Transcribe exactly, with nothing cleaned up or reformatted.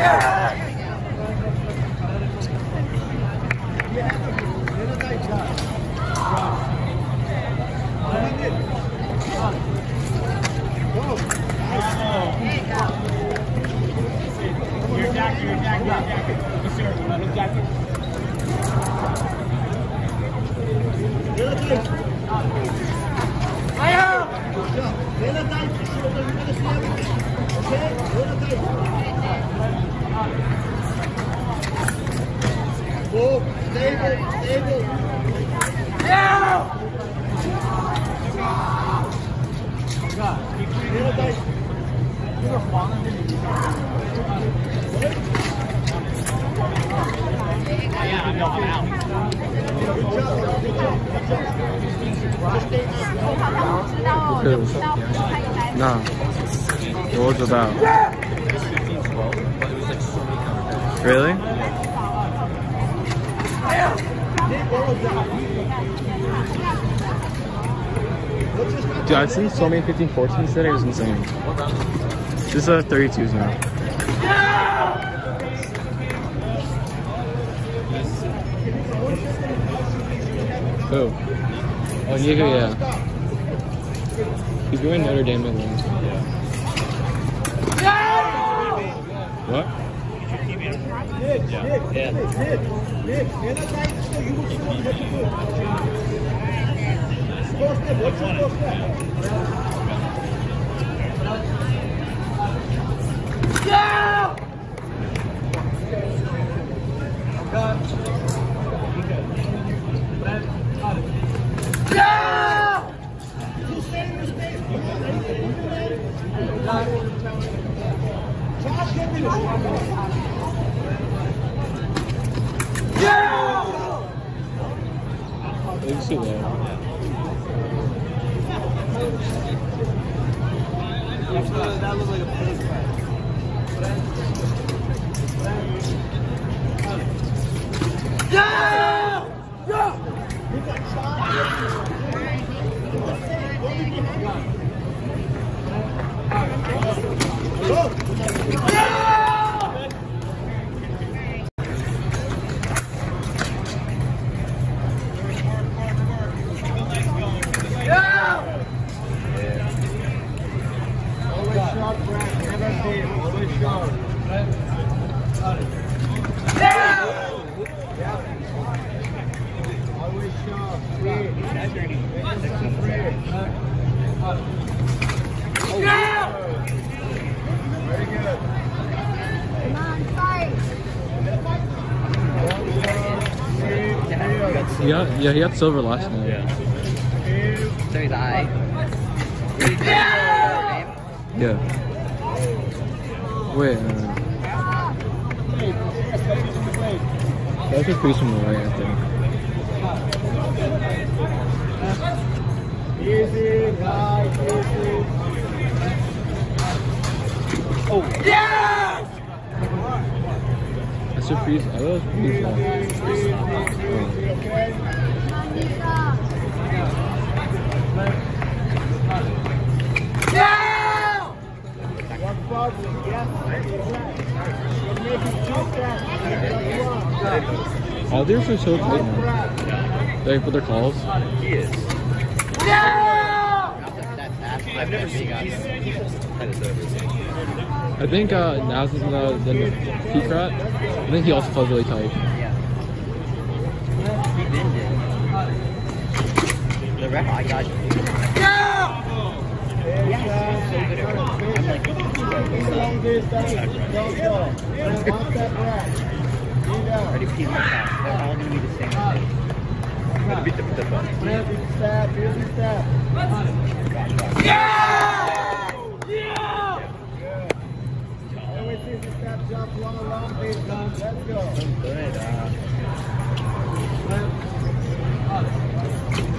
那我知道。Really? Dude, I've seen so many fifteen fourteens today, it was insane. This is a thirty-twos now. Who? Oh, yeah, yeah. He's going Notre Dame at once. What? Yeah. Yeah. Let's see that. That looks like a face pack. Yeah! Yeah! You got shot. Yeah, yeah, he got silver last night. Yeah. So he's I. Yeah. Wait. Uh, that could be some more, I think. Easy, nice, easy. Oh. Yeah! That's a freeze. I was freeze long. Yeah! All theirs are so good now. Like, for their calls. He is. Yeah! I've never seen that. I think uh, now since the, the peak rat, I think he also plays really tight. Yeah. He bended. The ref, I got you. Yeah! Yeah, so good at running. I'm like, ready to keep my time. They're all going to be the same thing. I'm going to beat the flip up. Yeah! Yeah! Let's go. Good. Uh,